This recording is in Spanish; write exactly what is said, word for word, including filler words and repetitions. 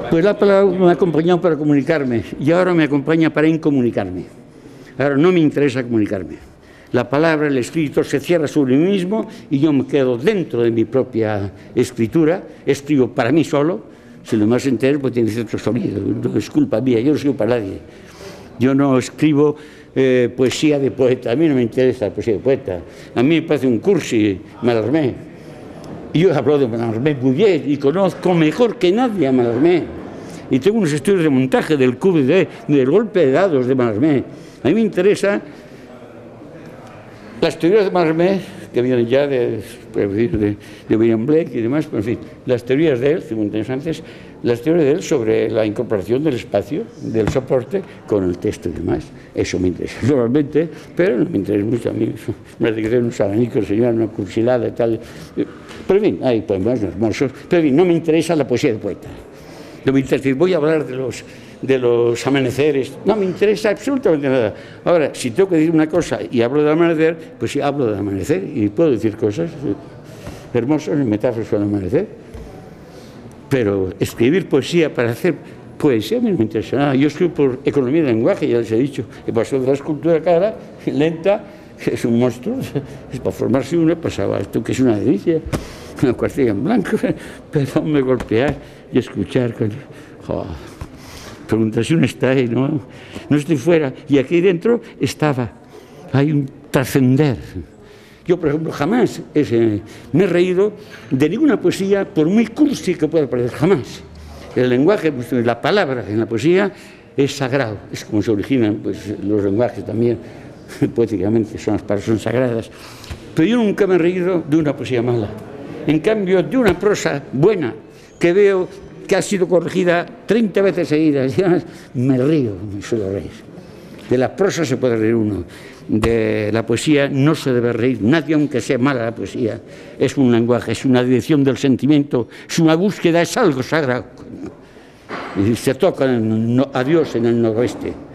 Pues la palabra me ha acompañado para comunicarme y ahora me acompaña para incomunicarme. Ahora no me interesa comunicarme. La palabra, el escrito, se cierra sobre mí mismo y yo me quedo dentro de mi propia escritura, escribo para mí solo. Si lo más entero, pues tiene cierto sonido, no es culpa mía, yo no escribo para nadie. Yo no escribo eh, poesía de poeta, a mí no me interesa la poesía de poeta. A mí me parece un cursi, Mallarmé. Y yo hablo de Mallarmé muy bien y conozco mejor que nadie a Mallarmé. Y tengo unos estudios de montaje del Q B D, del golpe de dados de Mallarmé. A mí me interesa las teorías de Mallarmé, que vienen ya de, de, de William Blake y demás, pero en fin, las teorías de él, cincuenta años antes, las teorías de él sobre la incorporación del espacio, del soporte, con el texto y demás. Eso me interesa normalmente, pero no me interesa mucho a mí. Me dediqué a unos abanicos, señor, una cursilada y tal. Pero en fin, hay poemas hermosos. Pero en fin, no me interesa la poesía de poeta. No me interesa, voy a hablar de los... de los amaneceres, no me interesa absolutamente nada. Ahora, si tengo que decir una cosa y hablo del amanecer, pues sí, hablo del amanecer y puedo decir cosas hermosas, metáforas con el amanecer. Pero escribir poesía para hacer poesía a mí no me interesa nada. Yo escribo por economía de lenguaje, ya les he dicho, he pasado de la escultura cara, lenta, que es un monstruo, es para formarse uno, pasaba esto que es una delicia, una cuartilla en blanco, pero me golpear y escuchar con... Oh. Pregunta si uno está ahí, no, no estoy fuera. Y aquí dentro estaba, hay un trascender. Yo, por ejemplo, jamás ese, me he reído de ninguna poesía, por muy cursi que pueda parecer, jamás. El lenguaje, pues, la palabra en la poesía es sagrado, es como se originan pues, los lenguajes también, poéticamente, son las palabras son sagradas. Pero yo nunca me he reído de una poesía mala. En cambio, de una prosa buena, que veo que ha sido corregida treinta veces seguidas, me río, me suelo reír. De la prosa se puede reír uno, de la poesía no se debe reír nadie, aunque sea mala la poesía. Es un lenguaje, es una dirección del sentimiento, es una búsqueda, es algo sagrado. Y se toca a Dios en el noroeste.